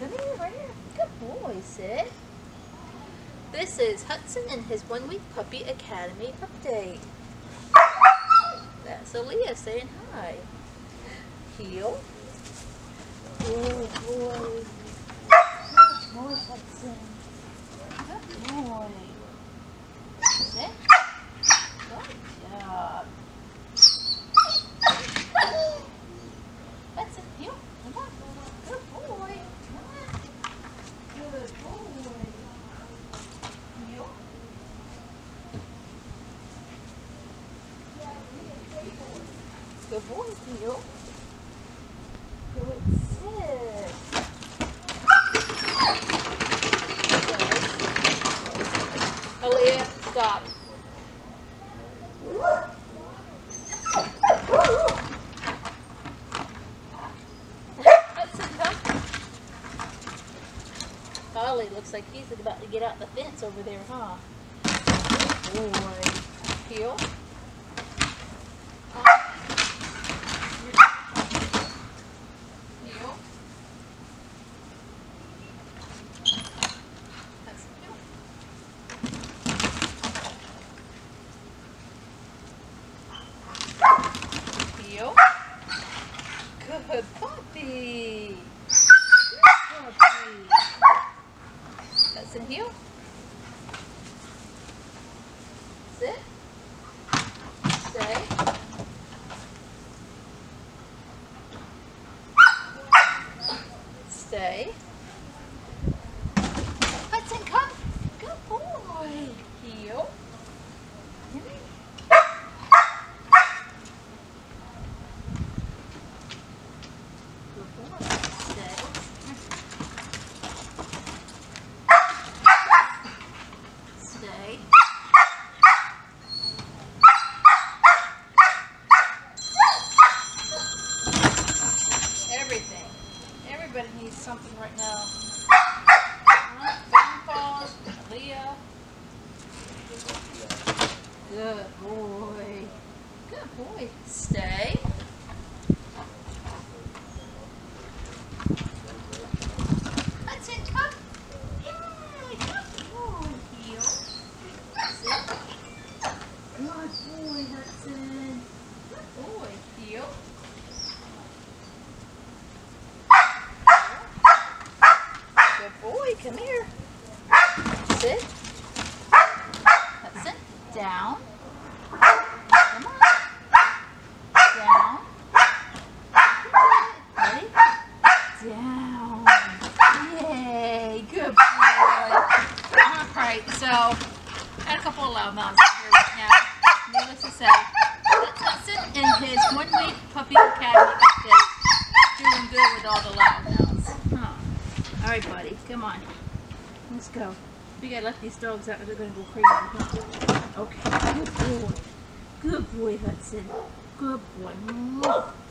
Come here, right here. Good boy, Sid. This is Hudson and his 1-week Puppy Academy update. That's Aaliyah saying hi. Heel. Good boy. Good boy, Hudson. Good boy. Sit. Good job. Hudson, heel. Come on. Good boy. Come on. Good boy. Heel. Good boy, heel. Good sit. Aaliyah, stop. Hudson, come. Ollie looks like he's about to get out the fence over there, huh? Good boy. Heel. Heel. That's heel. Heel. Good puppy. Good puppy. That's in heel. Sit. Stay. Stay. Hudson, come. Good boy. Heel. Give me. Good boy. Stay. Stay. Everything. Everybody needs something right now. Phone calls, Aaliyah. Good boy. Good boy. Stay. Hudson, come. Yay, good boy. Heel. Sit. Good boy, Hudson. Good boy. Heel. Good boy, come here. Sit. Hudson, down. Come on. Down. Ready? Down. Yay, good boy. Alright, so, I had a couple of loudmouths here right now. Needless to say, that's Hudson and his 1-week Puppy Academy update. Doing good with all the loudmouths. Huh. Alright, buddy, come on. Let's go. We gotta let these dogs out or they're gonna go crazy. Huh? Okay, good boy. Good boy, Hudson. Good boy.